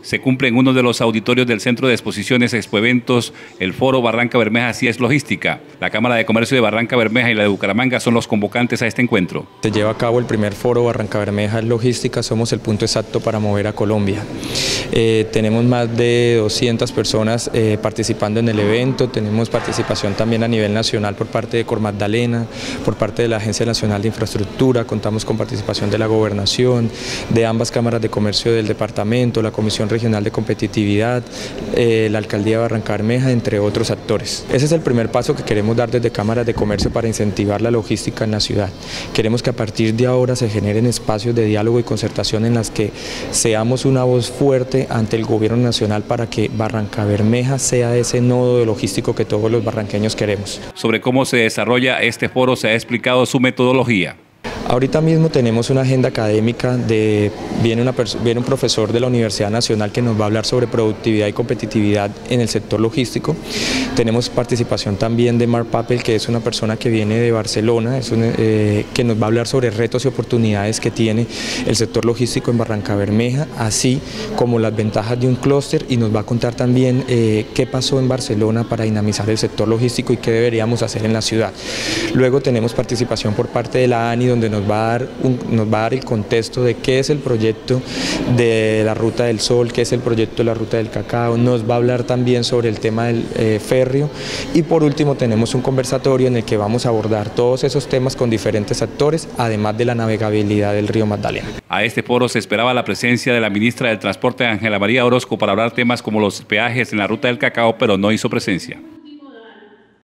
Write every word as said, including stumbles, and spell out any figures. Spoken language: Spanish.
Se cumple en uno de los auditorios del Centro de Exposiciones Expoeventos, el Foro Barranca Bermeja sí es logística. La Cámara de Comercio de Barranca Bermeja y la de Bucaramanga son los convocantes a este encuentro. Se lleva a cabo el primer Foro Barranca Bermeja en logística, somos el punto exacto para mover a Colombia. Eh, tenemos más de doscientas personas eh, participando en el evento, tenemos participación también a nivel nacional por parte de Cor Magdalena, por parte de la Agencia Nacional de Infraestructura, contamos con participación de la Gobernación, de ambas cámaras de comercio del departamento, la Comisión Regional de Competitividad, eh, la Alcaldía de Barranca Bermeja, entre otros actores. Ese es el primer paso que queremos dar desde cámaras de comercio para incentivar la logística en la ciudad. Queremos que a partir de ahora se generen espacios de diálogo y concertación en las que seamos una voz fuerte ante el gobierno nacional para que Barranca Bermeja sea ese nodo logístico que todos los barranqueños queremos. Sobre cómo se desarrolla este foro se ha explicado su metodología. Ahorita mismo tenemos una agenda académica, de, viene, una, viene un profesor de la Universidad Nacional que nos va a hablar sobre productividad y competitividad en el sector logístico. Tenemos participación también de Mark Papel, que es una persona que viene de Barcelona, es un, eh, que nos va a hablar sobre retos y oportunidades que tiene el sector logístico en Barranca Bermeja, así como las ventajas de un clúster, y nos va a contar también eh, qué pasó en Barcelona para dinamizar el sector logístico y qué deberíamos hacer en la ciudad. Luego tenemos participación por parte de la ANI, donde nos va a dar, un, nos va a dar el contexto de qué es el proyecto de la Ruta del Sol, qué es el proyecto de la Ruta del Cacao, nos va a hablar también sobre el tema del eh, férreo, y por último tenemos un conversatorio en el que vamos a abordar todos esos temas con diferentes actores, además de la navegabilidad del río Magdalena. A este foro se esperaba la presencia de la ministra del Transporte, Ángela María Orozco, para hablar temas como los peajes en la Ruta del Cacao, pero no hizo presencia.